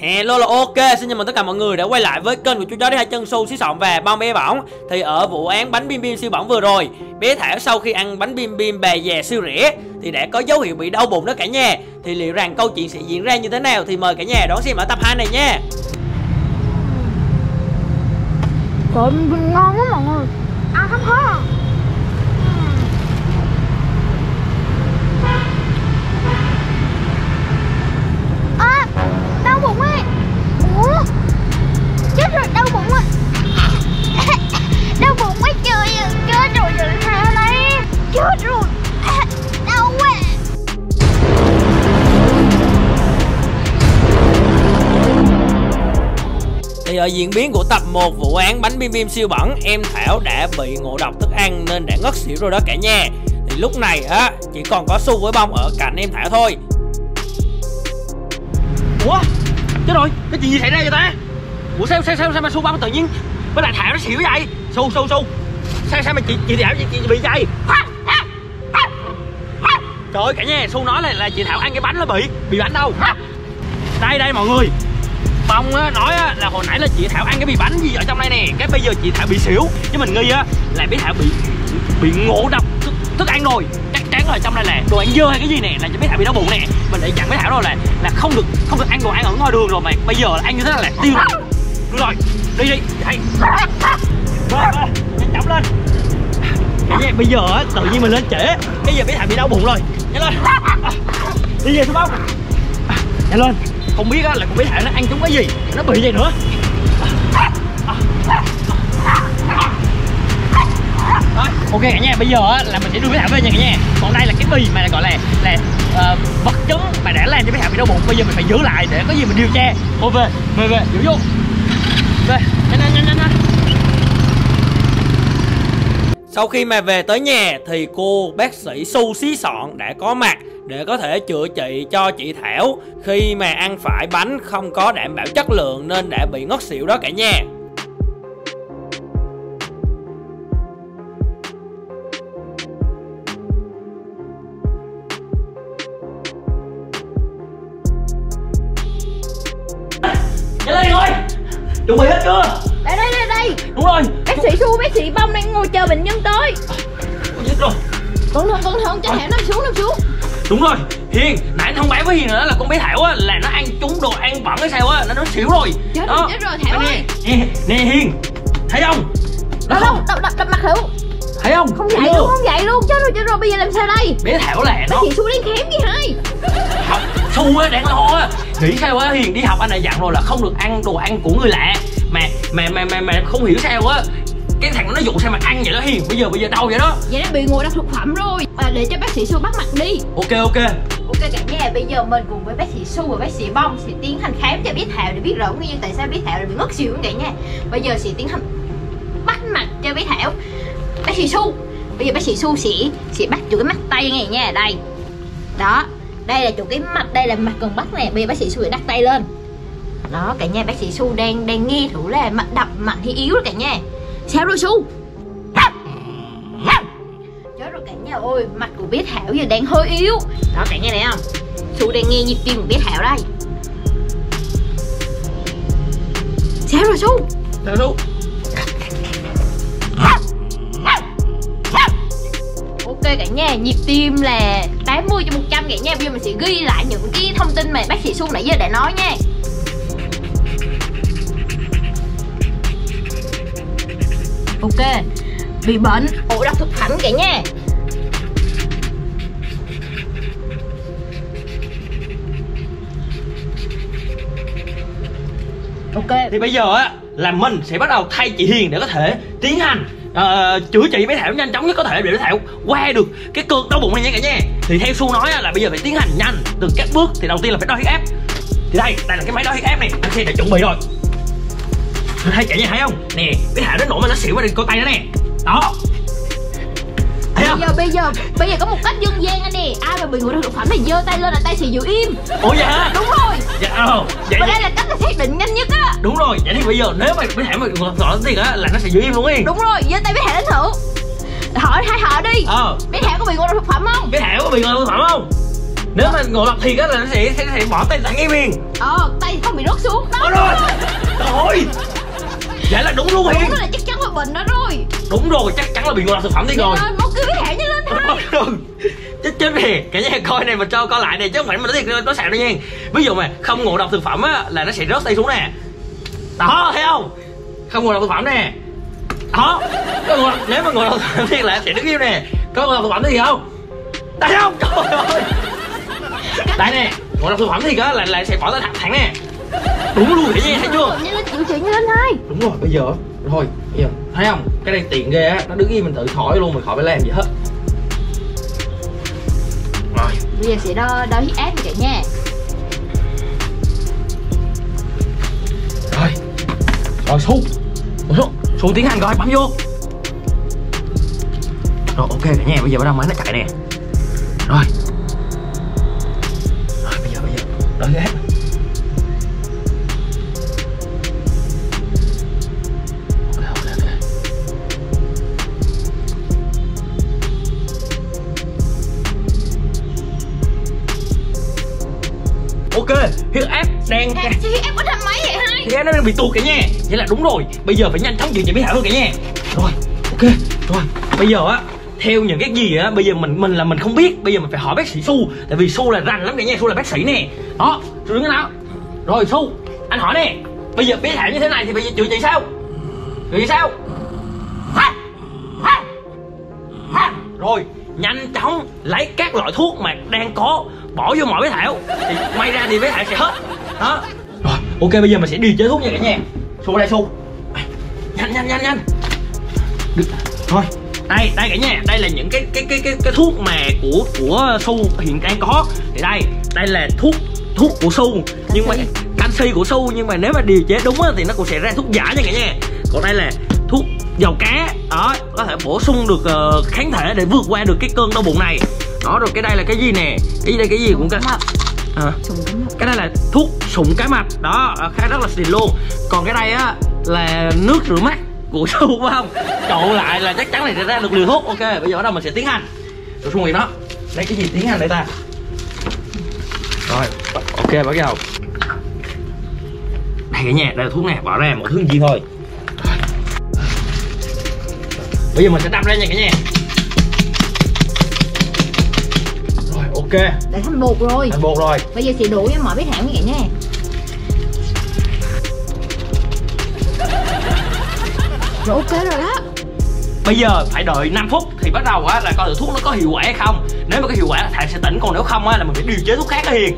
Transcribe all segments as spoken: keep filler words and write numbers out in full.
Hello là ok, xin chào mừng tất cả mọi người đã quay lại với kênh của chú chó đi hai chân Su xí Sọn và Bong Bé Bỏng. Thì ở vụ án bánh bim bim siêu bỏng vừa rồi, bé Thảo sau khi ăn bánh bim bim bè dè siêu rẻ thì đã có dấu hiệu bị đau bụng đó cả nhà. Thì liệu rằng câu chuyện sẽ diễn ra như thế nào thì mời cả nhà đón xem ở tập hai này nha. Trời, ngon quá mọi người, ăn không hết à. À, đau bụng ấy. Ủa, chết rồi, đau bụng rồi. Đau bụng quá trời, chết rồi, rồi sao đây? Chết rồi, đau quá. Thì ở diễn biến của tập một vụ án bánh bim bim siêu bẩn, em Thảo đã bị ngộ độc thức ăn nên đã ngất xỉu rồi đó cả nhà. Thì lúc này á chỉ còn có Su với Bông ở cạnh em Thảo thôi. Ủa, chết rồi, cái chuyện gì xảy ra vậy ta? Ủa sao sao sao, sao mà Su Bông tự nhiên với lại Thảo nó xỉu vậy? Su Su Su, sao sao mà chị chị Thảo chị, chị bị vậy? Trời ơi cả nhà, Su nói là là chị Thảo ăn cái bánh nó bị bị bánh đâu? Đây đây mọi người. Bông á, nói á, là hồi nãy là chị Thảo ăn cái bì bánh gì ở trong đây nè, cái bây giờ chị Thảo bị xỉu, chứ mình nghi á là bé Thảo bị bị ngộ độc thức, thức ăn rồi, chắc chắn là trong đây là đồ ăn dơ hay cái gì nè, là cho bé Thảo bị đau bụng nè. Mình đã dặn bé Thảo rồi là là không được không được ăn đồ ăn ở ngoài đường rồi mà bây giờ là ăn như thế là tiêu rồi. Đúng rồi, đi đi, chạy, nhanh chóng lên. Cái bây giờ á tự nhiên mình lên trễ, bây giờ bé Thảo bị đau bụng rồi, nhanh lên, đi về Su Bông, nhanh lên. Không biết á là con bé Thảo nó ăn trúng cái gì nó bị vậy nữa. Rồi, ok cả nhà, bây giờ á là mình sẽ đưa bé Thảo về nha cả nhà. Còn đây là cái bì mà gọi là là uh, vật chứng mà đã làm cho bé Thảo bị đau bụng, bây giờ mình phải giữ lại để có gì mình điều tra. Ô về về về giữ vô, về nhanh nhanh nhanh nhanh. Sau khi mà về tới nhà thì cô bác sĩ Su xí Sọn đã có mặt để có thể chữa trị cho chị Thảo khi mà ăn phải bánh không có đảm bảo chất lượng nên đã bị ngất xỉu đó cả nhà. Nhanh lên rồi, chuẩn bị hết chưa? Đây đây đây đây. Đúng rồi. Bác sĩ Su, bác sĩ Bông đang ngồi chờ bệnh nhân tới. Chết rồi. Cẩn thận cẩn thận, cho Thảo nằm xuống nằm xuống. Đúng rồi, Hiền, nãy thông báo với Hiền nữa là con bé Thảo á là nó ăn trúng đồ ăn bẩn hay sao á, nó nó xỉu rồi. Chết rồi, chết rồi Thảo ơi. Nè, nè Hiền, thấy không? Đâu đâu, đập đập đập mặt Thảo. Thấy không? Không dậy luôn, không dậy luôn, chết rồi chết rồi, bây giờ làm sao đây? Bé Thảo là nó. Bác sĩ Su đang khám gì hai? Học Su á đang lo á. Nghĩ sao á Hiền, đi học anh đã dặn rồi là không được ăn đồ ăn của người lạ. Mà mà mà mà, mà không hiểu sao á. Cái thằng nó dụ sao mà ăn vậy đó Hiền, bây giờ bây giờ đau vậy đó. Vậy nó bị ngộ độc thực phẩm rồi. À, để cho bác sĩ Su bắt mặt đi. Ok ok. Ok cả nhà, bây giờ mình cùng với bác sĩ Su và bác sĩ Bông sẽ tiến hành khám cho bé Thảo để biết rõ nguyên nhân tại sao bé Thảo lại bị ngất xỉu cả nhà. Bây giờ sẽ tiến hành bắt mạch cho bé Thảo. Bác sĩ Su, bây giờ bác sĩ Su sẽ sẽ bắt chỗ cái mắt tay này nha, đây. Đó, đây là chỗ cái mặt, đây là mặt cần bắt nè. Bây giờ bác sĩ Su sẽ đặt tay lên. Đó cả nhà, bác sĩ Su đang đang nghe thử là mặt đập mạnh hay yếu rồi cả nhà. Sao rồi Su? Chết rồi cả nhà ơi, mặt của bé Thảo giờ đang hơi yếu. Đó cả nhà này không? Su đang nghe nhịp tim của bé Thảo đây. Sao rồi Su? Sao Su? Ok cả nhà, nhịp tim là tám mươi trên một trăm cả nhà. Bây giờ mình sẽ ghi lại những cái thông tin mà bác sĩ Su nãy giờ đã nói nha. Ok, bị bệnh ngộ độc thực phẩm cả nhà. Ok, thì bây giờ á là mình sẽ bắt đầu thay chị Hiền để có thể tiến hành uh, chữa trị bé Thảo nhanh chóng nhất có thể để bé Thảo qua được cái cơn đau bụng này nha cả nhà. Thì theo Su nói á, là bây giờ phải tiến hành nhanh từng các bước. Thì đầu tiên là phải đo huyết áp. Thì đây, đây là cái máy đo huyết áp này, anh Xe đã chuẩn bị rồi. Thấy cả nhà thấy không? Nè, bé Thảo đến nỗi mà nó xỉu qua đây, coi tay nó nè. Đó. Thấy không? Bây giờ bây giờ bây giờ có một cách dân gian anh nè, ai mà bị ngộ độc thực phẩm này giơ tay lên là tay sẽ giữ im. Ủa vậy hả? Đúng rồi. Dạ ờ. Vậy và đây là cách là xác định nhanh nhất á. Đúng rồi, vậy thì bây giờ nếu mà bé Thảo mà ngộ độc tiền á là nó sẽ giữ im luôn ấy. Đúng rồi, giơ tay bé Thảo đến thử. Hỏi hai họ đi. Ờ. Bé Thảo có bị ngộ độc thực phẩm không? Bé Thảo có bị ngộ độc thực phẩm không? Nếu mà ngộ độc thiệt á là nó sẽ, sẽ, sẽ bỏ tay thẳng ngay miền. Ờ, tay không bị rớt xuống đó. Ờ rồi. Trời ơi. Vậy là đúng luôn Hiền. Đúng là chắc chắn là bệnh đó rồi. Đúng rồi, chắc chắn là bị ngộ độc thực phẩm đi rồi. Mau kêu biết hẹn nhanh lên thôi. Chết chết nè, cả nhà coi này mình cho coi lại này chứ không phải mình nói thiệt nó sạc đâu nha. Ví dụ mà không ngộ độc thực phẩm á là nó sẽ rớt tay xuống nè. Đó, thấy không? Không ngộ độc thực phẩm nè. Đó, có ngộ độc, nếu mà ngộ độc thực phẩm thì là sẽ đứng im nè. Có ngộ độc thực phẩm thì không? Thấy không? Trời ơi. Đây nè, ngộ độc thực phẩm thì á là là sẽ bỏ tay thẳng thẳng nè. Đúng luôn cả nhà thấy chưa? Nhanh lên chịu chuyện nhanh lên thôi. Đúng rồi, bây giờ thôi, bây giờ thấy không? Cái này tiện ghê á, nó đứng im mình tự khỏi luôn, mình khỏi phải làm gì hết. Rồi. Bây giờ sẽ đo đo huyết áp cả nha. Rồi. Rồi Su. Su, Su tiến hành coi, bấm vô. Rồi ok cả nhà, bây giờ bắt đầu máy nó chạy nè. Rồi. Rồi bây giờ bây giờ đo huyết áp. Ok, huyết áp đang Hả? Huyết áp có thang máy vậy hai? huyết áp nó đang bị tụt cả nhà. Vậy là đúng rồi, bây giờ phải nhanh chóng chuyển chị Bí Thảo luôn cả nhà. Rồi, ok, rồi bây giờ á theo những cái gì á, bây giờ mình mình là mình không biết, bây giờ mình phải hỏi bác sĩ Su, tại vì Su là rành lắm cả nhà, Su là bác sĩ nè. Đó, Su đứng cái nào? Rồi Su, anh hỏi nè, bây giờ Bí Thảo như thế này thì bây giờ chữa chị sao? Chữa chị sao? Rồi, nhanh chóng lấy các loại thuốc mà đang có bỏ vô mỗi Bé Thảo thì may ra thì Bé Thảo sẽ hết. Đó. Rồi, ok bây giờ mình sẽ điều chế thuốc nha cả nhà. Su đây Su. Nhanh nhanh nhanh nhanh. Được. Thôi, đây đây cả nhà, đây là những cái cái cái cái cái thuốc mà của của Su hiện đang có. Thì đây, đây là thuốc thuốc của Su, nhưng mà canxi của Su, nhưng mà nếu mà điều chế đúng á, thì nó cũng sẽ ra thuốc giả nha cả nhà. Còn đây là thuốc dầu cá, đó có thể bổ sung được uh, kháng thể để vượt qua được cái cơn đau bụng này. Đó, rồi cái đây là cái gì nè, cái gì đây, cái gì cũng có à, cái đây là thuốc sụng cá mập, đó khá rất là xịn luôn. Còn cái đây á là nước rửa mắt của Su phải không, trộn lại là chắc chắn là sẽ ra được liều thuốc. Ok bây giờ ở đâu mình sẽ tiến hành rồi Su Nguyệt đó, đây cái gì tiến hành đây ta. Rồi ok bắt đầu đây cả nhà, đây là thuốc nè, bỏ ra một thứ gì thôi. Bây giờ mình sẽ đâm lên nha cả nhà. Rồi ok. Đã thành bột rồi. Thành bột rồi. Bây giờ sẽ đổ cho mọi Bé Thảo như vậy nha. Rồi ok rồi đó. Bây giờ phải đợi năm phút thì bắt đầu á là coi thử thuốc nó có hiệu quả hay không. Nếu mà có hiệu quả là Thảo sẽ tỉnh, còn nếu không á là mình phải điều chế thuốc khác đó Hiền.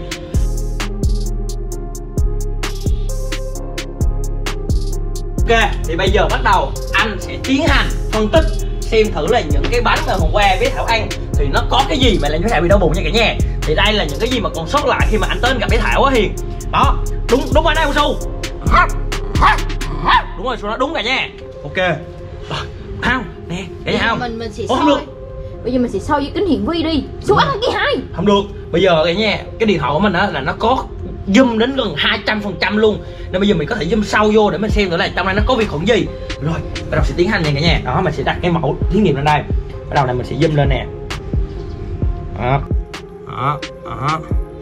Ok, thì bây giờ bắt đầu anh sẽ tiến hành phân tích xem thử là những cái bánh mà hôm qua Bé Thảo ăn thì nó có cái gì mà làm cho Bé Thảo bị đau bụng nha cả nhà. Thì đây là những cái gì mà còn sót lại khi mà anh tên gặp Bé Thảo á Hiền. Đó, đúng đúng rồi đây con Su. Đúng rồi, Su nói đúng cả nha. Ok. Không, nè, cả nhà không? Mình mình sẽ Ủa, soi. không được. Bây giờ mình sẽ soi với kính hiển vi đi. Su ăn cái hai. Không được. Bây giờ cả nhà, cái điện thoại của mình á là nó có zoom đến gần hai trăm phần trăm luôn. Nên bây giờ mình có thể zoom sâu vô để mình xem thử là trong này nó có vi khuẩn gì. Rồi, bắt đầu sẽ tiến hành nha cả nhà. Đó, mình sẽ đặt cái mẫu thí nghiệm lên đây. Bắt đầu này mình sẽ zoom lên nè. Đó. Đó, đó.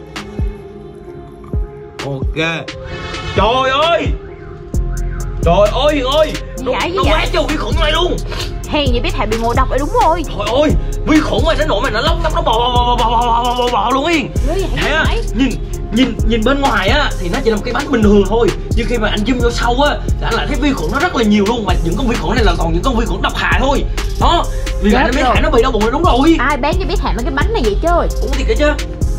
Ok. Trời ơi. Trời ơi Hiền ơi. Nó, nó quá trời vi khuẩn này luôn. Hèn gì Bé Thảo bị ngộ độc rồi, đúng rồi. Trời ơi, vi khuẩn này nó nổi mà nó lóc lóc nó bò bò bò bò bò bò bò bò luôn Hiền. Thế á, nhìn nhìn nhìn bên ngoài á thì nó chỉ là một cái bánh bình thường thôi, nhưng khi mà anh zoom vô sâu á thì anh lại thấy vi khuẩn nó rất là nhiều luôn, mà những con vi khuẩn này là còn những con vi khuẩn độc hại thôi. Đó, vì vậy nên Bé Thảo nó bị đau bụng là đúng rồi. Ai bán cho Bé Thảo mấy cái bánh này vậy chơi? Uống thiệt kìa chứ.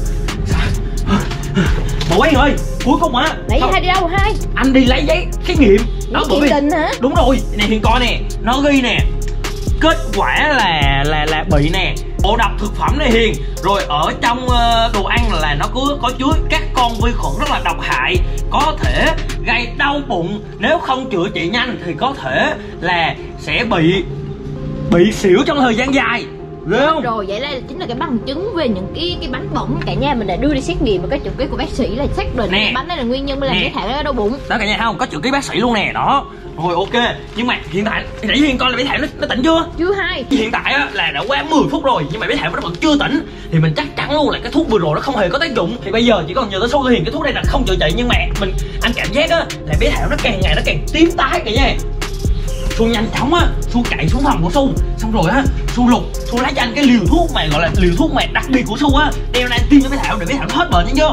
Mà quay ơi, cuối cùng á. Lấy hai đi đâu hai? Anh đi lấy giấy xét nghiệm. Đó bởi vì tình hả? Đúng rồi, này Hiền coi nè, nó ghi nè. Kết quả là là là bị nè, ngộ độc thực phẩm này Hiền. Rồi ở trong uh, đồ ăn là nó cứ có chứa các con vi khuẩn rất là độc hại, có thể gây đau bụng, nếu không chữa trị nhanh thì có thể là sẽ bị bị xỉu trong thời gian dài. ghê không? Rồi vậy là chính là cái bằng chứng về những cái cái bánh bẩn cả nhà. Mình đã đưa đi xét nghiệm và cái chữ ký của bác sĩ là xác định cái bánh này là nguyên nhân mới làm bé Thảo nó đau bụng. Đó cả nhà thấy không? Có chữ ký bác sĩ luôn nè, đó. Rồi ok, nhưng mà hiện tại nãy Hiền coi là bé Thảo nó, nó tỉnh chưa? Chưa hai. Hiện tại á, là đã qua mười phút rồi nhưng mà bé Thảo nó vẫn chưa tỉnh. Thì mình chắc chắn luôn là cái thuốc vừa rồi nó không hề có tác dụng. Thì bây giờ chỉ còn nhờ tới Su Hiền, cái thuốc này là không chữa trị. Nhưng mà mình anh cảm giác á là bé Thảo nó càng ngày nó càng tím tái cả nhà. Su nhanh chóng á, Su chạy xuống phòng của Su, xong rồi á Su lục, Su lấy cho anh cái liều thuốc mà gọi là liều thuốc mà đặc biệt của Su á, đeo lên tiêm cho bé Thảo để bé Thảo nó hết bệnh, nghe chưa?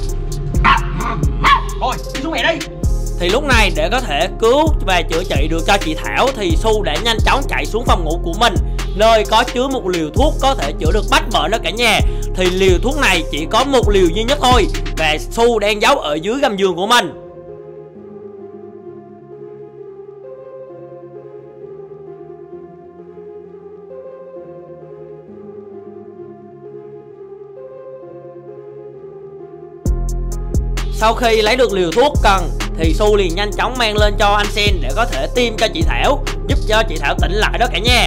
Rồi đi xuống mẹ đi. Thì lúc này để có thể cứu và chữa trị được cho chị Thảo thì Su đã nhanh chóng chạy xuống phòng ngủ của mình, nơi có chứa một liều thuốc có thể chữa được bách bệnh đó cả nhà. Thì liều thuốc này chỉ có một liều duy nhất thôi và Su đang giấu ở dưới gầm giường của mình. Sau khi lấy được liều thuốc cần thì Su liền nhanh chóng mang lên cho anh Sen để có thể tiêm cho chị Thảo, giúp cho chị Thảo tỉnh lại đó cả nhà.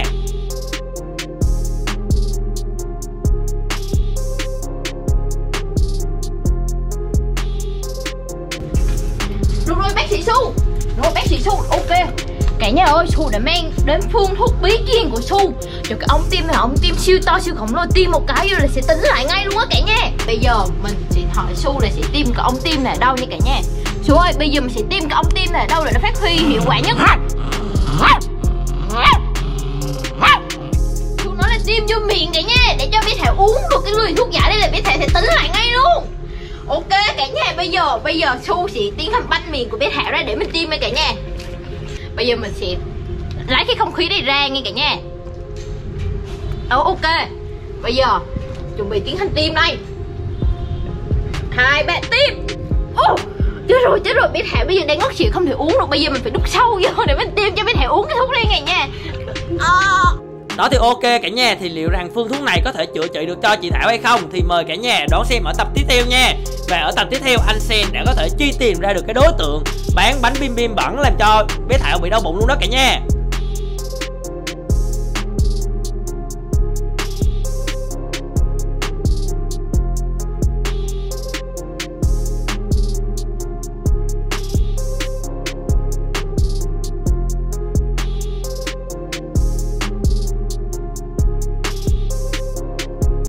Được rồi bác sĩ Su. Rồi bác sĩ Su, ok. Cả nhà ơi, Su đã mang đến phương thuốc bí truyền của Su. Cho cái ống tim này, ống tim siêu to siêu khổng lồ, tiêm một cái vô là sẽ tỉnh lại ngay luôn á cả nhà. Bây giờ mình sẽ hỏi Su là sẽ tiêm cái ống tim này ở đâu nha cả nhà. Su ơi, bây giờ mình sẽ tiêm cái ống tim này ở đâu để nó phát huy hiệu quả nhất? Su nói là tiêm vô miệng cả nhà, để cho bé Thảo uống được cái liều thuốc giả đây là bé Thảo sẽ tỉnh lại ngay luôn. Ok cả nhà, bây giờ bây giờ Su sẽ tiến hành banh miệng của bé Thảo ra để mình tiêm nha cả nhà. Bây giờ mình sẽ lấy cái không khí này ra nghe cả nhà. Ồ, ok. Bây giờ chuẩn bị tiến hành tiêm đây. Hai ba tiêm. Ô, chết rồi chết rồi, bé Thảo bây giờ đang ngất xỉu không thể uống được. Bây giờ mình phải đút sâu vô để mình tiêm cho bé Thảo uống cái thuốc này nha. À. Đó thì ok cả nhà, thì liệu rằng phương thuốc này có thể chữa trị được cho chị Thảo hay không thì mời cả nhà đón xem ở tập tiếp theo nha. Và ở tập tiếp theo anh Sen đã có thể truy tìm ra được cái đối tượng bán bánh bim bim bẩn làm cho bé Thảo bị đau bụng luôn đó cả nhà.